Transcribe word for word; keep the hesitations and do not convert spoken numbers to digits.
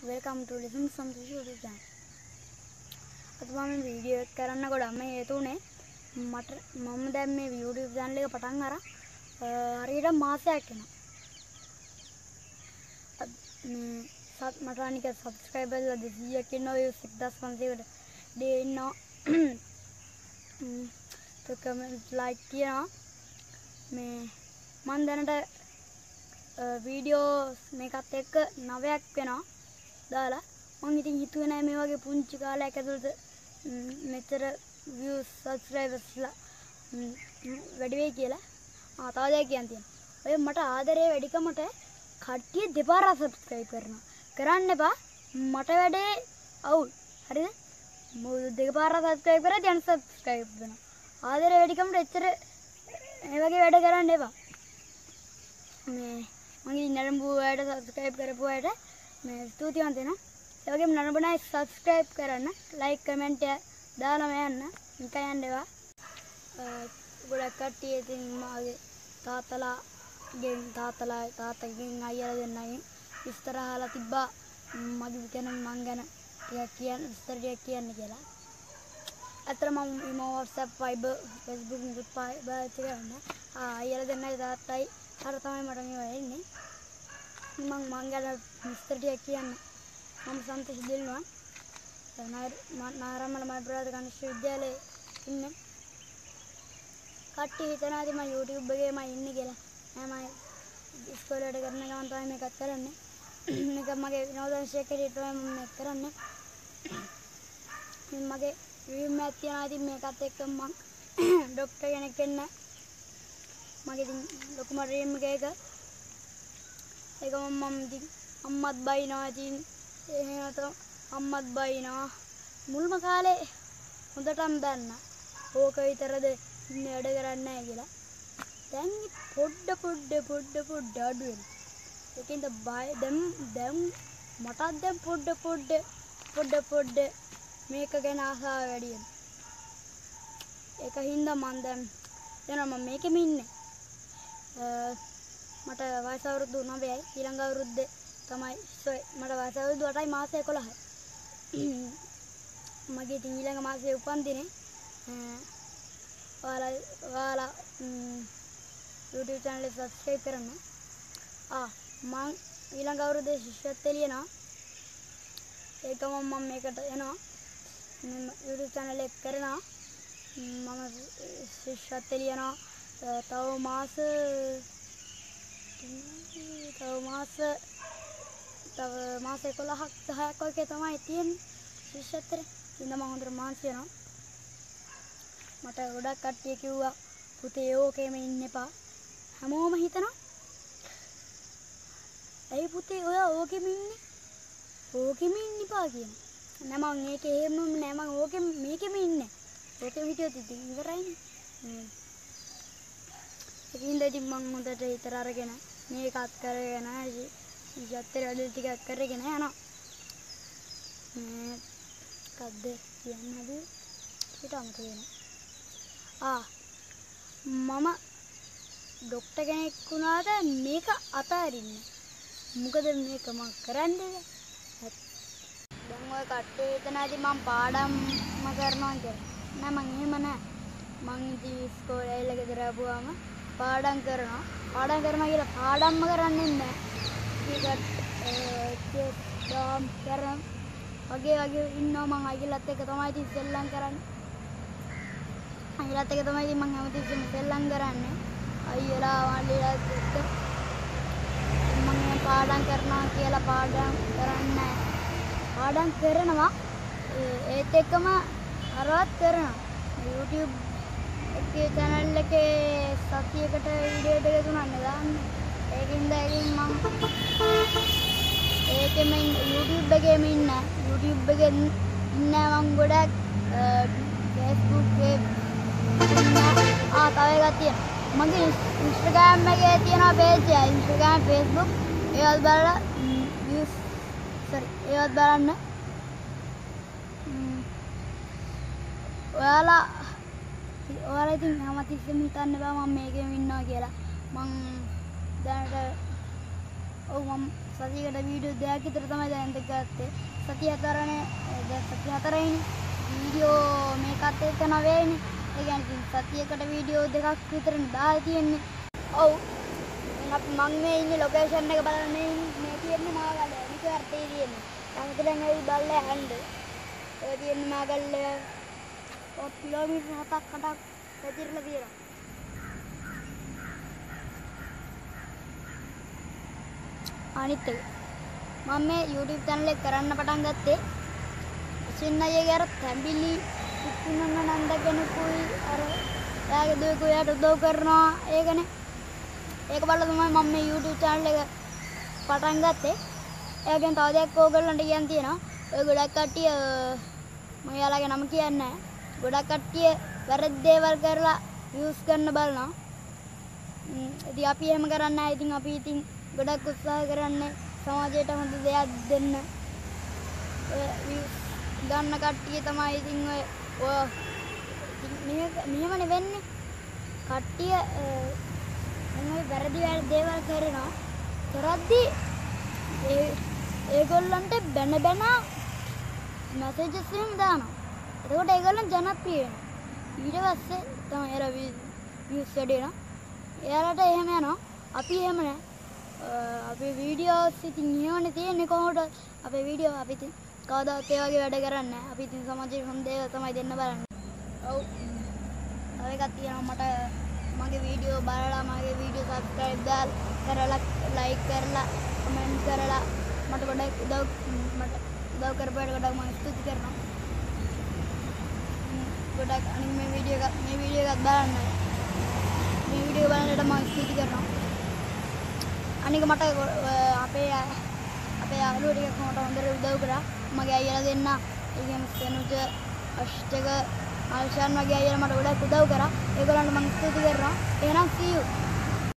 welcome to listen something YouTube channel. අද මම video එක කරන්න ගොඩක්ම හේතු උනේ මට මම දැන් මේ YouTube channel එක පටන් අරන් හරියට මාසයක් යනවා. මේ සත් මට අනික subscribers ලා දෙසීයක් ඉන්නවා views එක්දහස් පන්සීයකට ඩේ ඉන්නවා. તો comment like තියනවා. මේ මම දැනට වීඩියෝ මේකත් එක්ක නවයක් වෙනවා දාලා මම ඉතින් හිතුවේ නෑ මේ වගේ පුංචි කාලයක් ඇතුළත මෙතර views subscribers ලා වැඩි වෙයි කියලා. ආ තව දෙයක් කියන්න තියෙනවා. ඔය මට ආදරේ වැඩිකමට කට්ටිය දෙපාරක් subscribe කරනවා. කරන්න එපා. මට වැඩේ අවුල්. හරිද? මොකද දෙපාරක් subscribe කරා දැන් subscribe වෙනවා. ආදරේ වැඩිකමට එච්චර මේ වගේ වැඩ කරන්න එපා. මේ මගේ නරඹු අයට subscribe කරපු අයට මේ ස්තුතිවන්ත වෙනවා. ඒ වගේම නරඹන අය subscribe කරන්න, like comment එක දාලා යන්න. නිකන් යන්න ඒවා. ගොඩක් කට්ටිය ඉතින් මාගේ තාත්තලා ගෙන් තාත්තලා තාත්තගෙන් අයියලා දෙන්නගෙන් විස්තර අහලා තිබ්බා මගේ ගැන මං ගැන ටිකක් කියන්න විස්තර ටිකක් කියන්න කියලා. අතර මම ඊමෝ WhatsApp Viber Facebook මුකුත් පාවිච්චි කරන්නේ. ආ අයියලා දෙන්නයි තාත්තයි අර තමයි මට මේවා එන්නේ. මම මං ගැන විස්තර ටිකක් කියන්න. මම සන්තෝෂ දෙල්නවා. නාරම්මල මහබ්‍රාද ගණේශ විද්‍යාලයේ ඉන්නේ. කට්ටිය හිතනවා ඉතින් මම YouTube එකේ මම ඉන්නේ කියලා. නෑ මම ඉස්කෝලේ වැඩ කරන ගමන් තමයි මේකත් කරන්නේ. මේක මගේ විනෝදාංශයක් හැටියට තමයි මම මේක කරන්නේ. මගේ ඩ්‍රීම් එකක් තියෙනවා ඉතින් මේකත් එක්ක මම ડોක්ටර් කෙනෙක් වෙන්න. මගේ ඉතින් ලොකුම ඩ්‍රීම් එක ඒක. ඒක මම ඉතින් අම්මත් බයිනවා ඉතින් එහෙම තමයි අම්මත් බයිනවා. මුල්ම කාලේ හොඳටම දන්නා. ඕක විතරද ඉන්නේ වැඩ කරන්නේ නැහැ කියලා. දැන් පොඩ පොඩ පොඩ පොඩ අඩු වෙනවා. ඒකින්ද බය දැන් දැන් මටත් දැන් පොඩ පොඩ පොඩ පොඩ මේක ගැන ආසාව වැඩි වෙනවා. ඒක හින්දා මම දැන් දැන් මම මේකෙම ඉන්නේ. මට වයස අවුරුදු නවයයි. ඊළඟ අවුරුද්දේ තමයි මට වයස අවුරුදු අටයි මාස එකොළහයි. මගේ ඉතින් ඊළඟ මාසේ උපන්දිනේ ඔයාලා ඔයාලා YouTube channel එක subscribe කරන්න. ආ මම ඊළඟ අවුරුද්දේ ශිෂ්‍යත්වය ලියනවා. ඒකම මම මේකට එනවා. මම YouTube channel එක කරනවා. මම ශිෂ්‍යත්වය ලියනවා. තව මාස තව මාස තව මාස එකොළහක් දහයක් වගේ තමයි තියෙන්නේ ශිෂ්‍යත්වය. ඉතින් මම හොඳට මහන්සි වෙනවා. මට ගොඩක් කට්ටිය කිව්වා පුතේ ඕකේම ඉන්න එපා. හැමෝම හිතනවා ඇයි පුතේ ඔයා ඕකෙම ඉන්නේ? ඕකෙම ඉන්න එපා කියනවා. නෑ මම ඒකේ එහෙම නෑ මම ඕකෙම මේකෙම ඉන්නේ. ඕකෙම හිටියොත් ඉතින් ඉවරයිනේ. ඒකින්ද ඉතින් මම හොඳට හිතර අරගෙන මේකත් කරගෙන ඉජත්තර වැඩ ටිකක් කරගෙන යනවා. මේ කද්ද කියන්නේ හිතන්න තියෙනවා. ආ මම ડોක්ටර් කෙනෙක් වුණාට මේක අතාරින්නේ. මොකද මේක මම කරන්නේ. දැන් ඔය කට්ටිය හිතනවාදී මම පාඩම්ම කරනවා කියලා. නෑ මම එහෙම නෑ. මං ඉතින් ඉස්කෝලේ ඇවිල්ලා ගෙදර ආපුවාම පාඩම් කරනවා. පාඩම් කරනවා කියලා පාඩම්ම කරන්නේ නෑ. ඒකට ඒ දාම් කරන් වගේ වගේ ඉන්නවා මං අයිලත් එක්ක තමයි ඉතින් සෙල්ලම් කරන්නේ. අයිලත් එක තමයි ඉතින් මම හැමතිස්සෙම සෙල්ලම් කරන්නේ. අයියලා වන්දිලාත් එක්ක මම පාඩම් කරනවා කියලා පාඩම් කරන්නේ නැහැ. පාඩම් කරනවා ඒත් එක්කම අරවත් කරනවා. YouTube එකේ channel එකේ සතියකට වීඩියෝ දෙක තුනක් දාන්නේ. ඒකින්ද ඒකින් මම ඒකෙම YouTube එකේම ඉන්න. YouTube එකේ ඉන්න මම ගොඩක් Facebook එකේ ආ තව එකක් තියෙනවා. මගේ Instagram එකේ තියෙනවා page එක. Instagram Facebook ඒවත් බලලා views sorry ඒවත් බලන්න. ඔයාලා ඔයාලා ඉතින් හැමතිස්සෙම හිතන්න බෑ මම මේකෙම ඉන්නවා කියලා. මං දැනට ඔව් මම සතියකට වීඩියෝ දෙකක් විතර තමයි දැන් ගත්තේ. සතිය හතරනේ දැන් සතිය හතරයිනේ. වීඩියෝ මේකත් එක්ක නවයයිනේ. ඒ කියන්නේ සතියකට වීඩියෝ දෙකක් විතරනේ දාලා තියෙන්නේ. ඔව්. අපි මම මේ ඉන්නේ ලොකේෂන් එක බලන්න මේ මේ තියෙන්නේ මාගල්ල. මේක අර්ථේ තියෙන්නේ. ළඟටම ඇවි බලලා යන්න. ඒ තියෙන්නේ මාගල්ල. ඔය කිලෝමීටර් හතක් අටක් පැතිරලා තියෙනවා. අනිත් එක මම මේ YouTube channel එක කරන්න පටන් ගත්තේ සින්න අයියගේ අර තැඹිලි ඉක්ුණන්න නන්ද කෙනෙකුයි අර එයාගේ දුවකෝ එයාට උදව් කරනවා ඒකනේ. ඒක බලලා තමයි මම මේ YouTube channel එක පටන් ගත්තේ. ඒකෙන් තව දෙයක් ඕගොල්ලන්ට කියන්න තියෙනවා. ඔය ගොඩක් කට්ටිය මම යාළුවගේ නම කියන්නේ නැහැ. ගොඩක් කට්ටිය වැරදි දේවල් කරලා views ගන්න බලනවා. ඉතින් අපි එහෙම කරන්නේ නැහැ. ඉතින් අපි ඉතින් ගොඩක් උත්සාහ කරන්නේ සමාජයට හොඳ දෙයක් දෙන්න. ගන්න කට්ටිය තමයි ඉතින් ඔය ඔය මෙහෙමනේ වෙන්නේ. කට්ටිය මේ වැරදි දේවල් කරනවා. කරද්දී ඒ ඒගොල්ලන්ට බැන බැන මැසේජස් එහෙම දානවා. එතකොට ඒගොල්ලන් ජනප්‍රිය වෙනවා. ඊට පස්සේ තමයි එර views වැඩි වෙනවා. එයාලට එහෙම යනවා. අපි එහෙම නෑ. අපේ වීඩියෝස් ඉතින් එහෙමනේ තියෙන්නේ කොහොමද? අපේ වීඩියෝ අපි ඉතින් කවදාවත් ඒ වගේ වැඩ කරන්නේ නැහැ. අපි ඉතින් සමාජයේ හොඳ දේවල් තමයි දෙන්න බලන්නේ. ඔව්. තව එකක් තියෙනවා මට මගේ වීඩියෝ බලලා මගේ වීඩියෝ subscribe දාලා කරලා like කරලා comment කරලා මට ගොඩක් උදව් මට උදව් කරපුවාට ගොඩක් මම ස්තුති කරනවා. ගොඩක් අනිත් මේ වීඩියෝ එක මේ වීඩියෝ එකත් බලන්න. මේ වීඩියෝ බලන්නට මම ස්තුති කරනවා. අනික මට අපේ අපේ යාළුවෝ ටිකක් මට හොඳට උදව් කරා. මගේ අයියලා දෙන්න ඒ කියන්නේ සෙනුජ අෂ්ටක ආල්ෂාන් වගේ අයියලා මට ගොඩක් උදව් කරා. ඒගොල්ලන්ට මම ස්තුති කරනවා. එහෙනම් see you.